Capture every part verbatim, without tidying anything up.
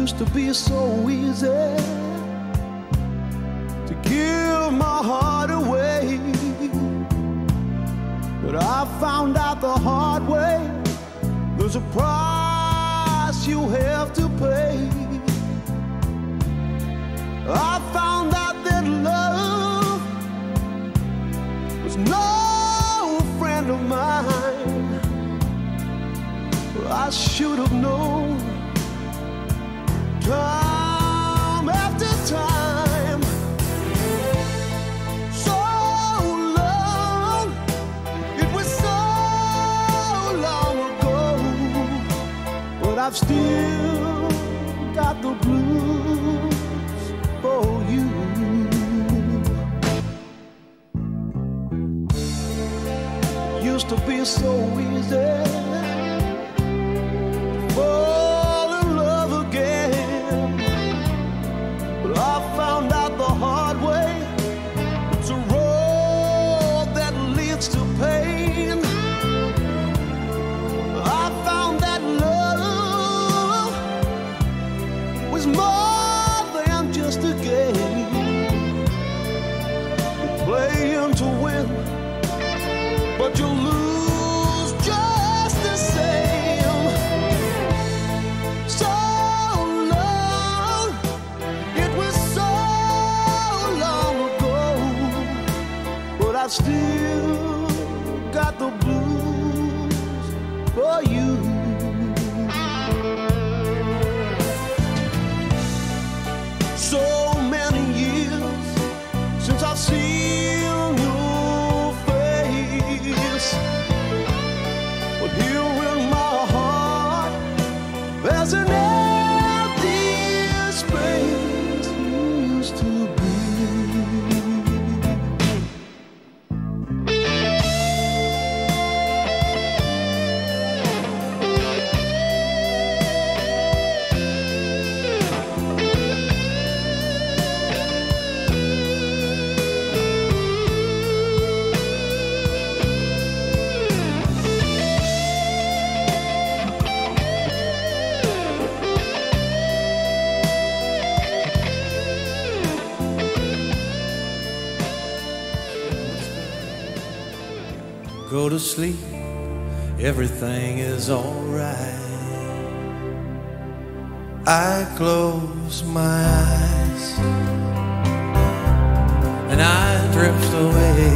Used to be so easy to give my heart away, but I found out the hard way there's a price you have to pay. I found out that love was no friend of mine. I should have known time after time. So long, it was so long ago, but I've still got the blues for you. Used to be so easy fall in love again, but I found out the hard way it's a road that leads to pain. I found that love was more than just a game. You're playing to win, but you lose just the same. So long, it was so long ago, but I've still got the blues for you. So many years since I've seen your face, but here in my heart there's an empty space you used to be. Go to sleep, everything is alright. I close my eyes and I drift away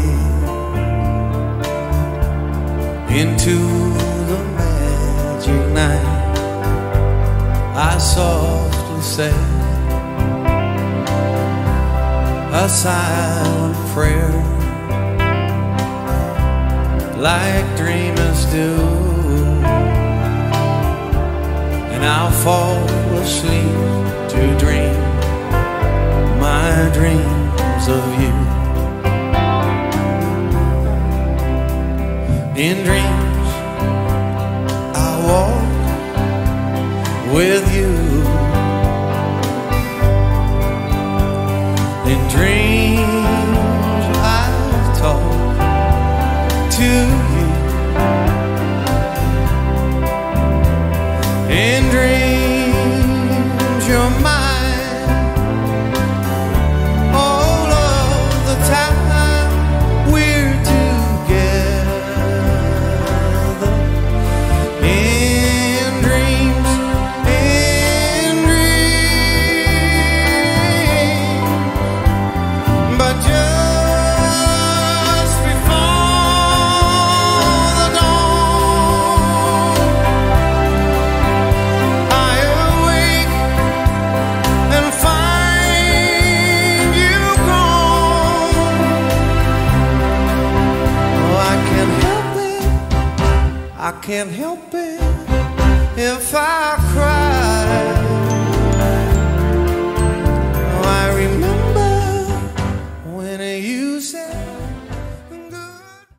into the magic night. I softly say a silent prayer, like dreamers do, and I'll fall asleep to dream my dreams of you. In dreams I walk with you. In dreams I talk to you. In dreams you're mine all of the time we're together. In dreams, in dreams, but just I can't help it if I cry. Oh, I remember